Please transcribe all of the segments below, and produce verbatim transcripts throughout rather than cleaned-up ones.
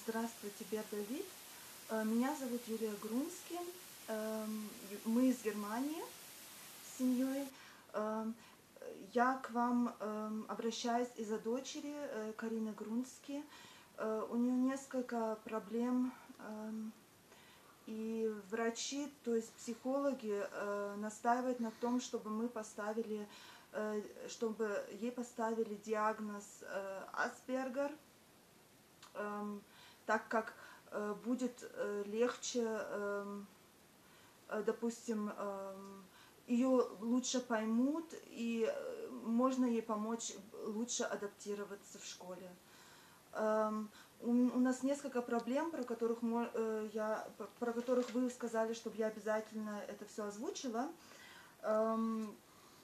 Здравствуй тебе, Давид. Э, Меня зовут Юлия Грунски. Эм, ю- Мы из Германии с семьей. Эм, Я к вам эм, обращаюсь из-за дочери э, Карины Грунски. Э, У нее несколько проблем, эм, и врачи, то есть психологи, э, настаивают на том, чтобы мы поставили, э, чтобы ей поставили диагноз э, Аспергер, эм, так как э, будет э, легче, эм, э, допустим, эм, ее лучше поймут, и э, можно ей помочь лучше адаптироваться в школе. Эм, у, у нас несколько проблем, про которых, мо- э, я, про которых вы сказали, чтобы я обязательно это все озвучила. Эм,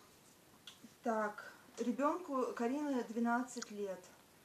так, ребенку Карины двенадцать лет.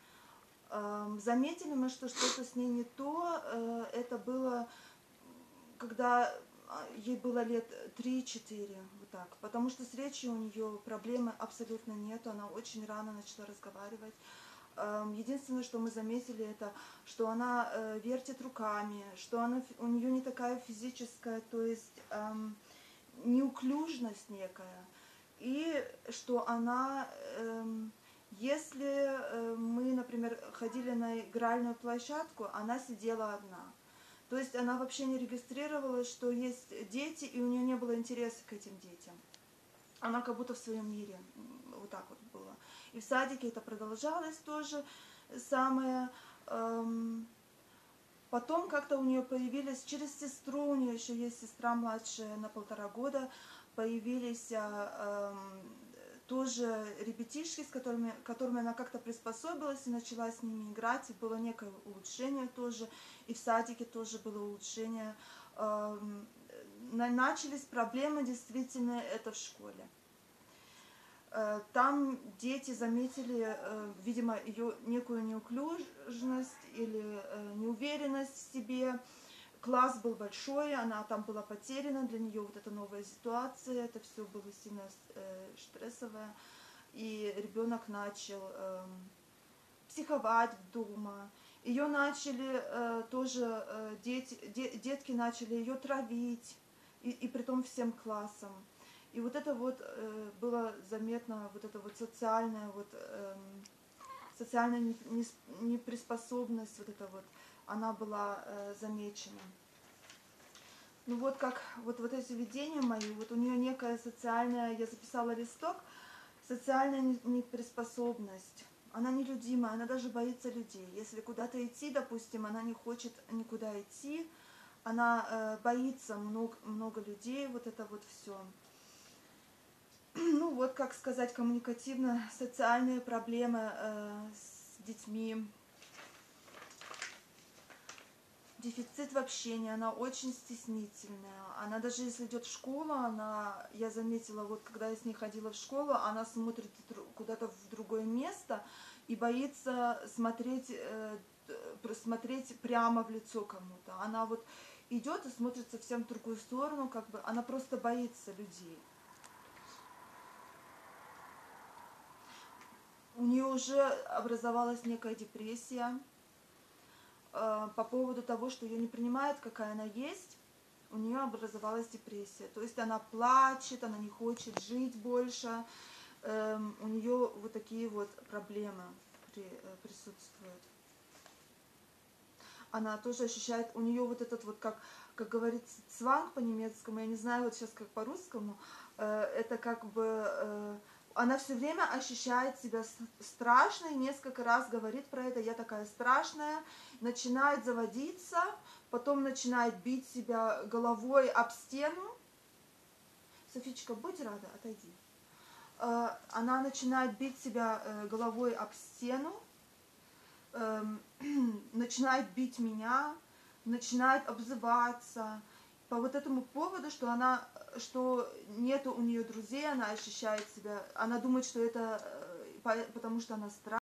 Эм, Заметили мы, что что-то с ней не то. э, Это было, когда а, ей было лет три-четыре, вот так. Потому что с речью у нее проблемы абсолютно нету, она очень рано начала разговаривать. Эм, Единственное, что мы заметили, это, что она э, вертит руками, что она, фи- у нее не такая физическая, то есть эм, неуклюжность некая. И что она, эм, если э, мы, например, ходили на игральную площадку, она сидела одна. То есть она вообще не регистрировала, что есть дети, и у нее не было интереса к этим детям. Она как будто в своем мире, вот так вот было. И в садике это продолжалось тоже самое. Эм, Потом как-то у нее появились, через сестру, у нее еще есть сестра младшая на полтора года, появились а, эм, тоже ребятишки, с которыми, которыми она как-то приспособилась и начала с ними играть, и было некое улучшение тоже, и в садике тоже было улучшение. Эм, начались проблемы действительно это в школе. Там дети заметили, видимо, ее некую неуклюжность или неуверенность в себе. Класс был большой, она там была потеряна, для нее вот эта новая ситуация, это все было сильно стрессовое. И ребенок начал психовать дома. Ее начали тоже, дети, детки начали ее травить, и, и при том всем классом. И вот это вот э, было заметно, вот эта вот социальная, вот, э, социальная неприспособность, вот это вот, она была э, замечена. Ну вот как, вот, вот эти видения мои, вот у нее некая социальная, я записала листок, социальная неприспособность. Она нелюдимая, она даже боится людей. Если куда-то идти, допустим, она не хочет никуда идти, она э, боится много, много людей, вот это вот все. Ну вот, как сказать, коммуникативно-социальные проблемы э, с детьми. Дефицит в общении, она очень стеснительная. Она даже если идет в школу, она, я заметила, вот когда я с ней ходила в школу, она смотрит куда-то в другое место и боится смотреть, э, смотреть прямо в лицо кому-то. Она вот идет и смотрит совсем в другую сторону, как бы она просто боится людей. У нее уже образовалась некая депрессия э, по поводу того, что ее не принимают, какая она есть. У нее образовалась депрессия. То есть она плачет, она не хочет жить больше. Эм, у нее вот такие вот проблемы при, э, присутствуют. Она тоже ощущает, у нее вот этот вот, как, как говорится, цванг по-немецкому, я не знаю вот сейчас как по-русскому, э, это как бы, э, она все время ощущает себя страшной, несколько раз говорит про это, я такая страшная, начинает заводиться, потом начинает бить себя головой об стену. Софичка, будь рада, отойди. Э, она начинает бить себя э, головой об стену, начинает бить меня, начинает обзываться по вот этому поводу, что она, что нету у нее друзей, она ощущает себя, она думает, что это потому что она страшная.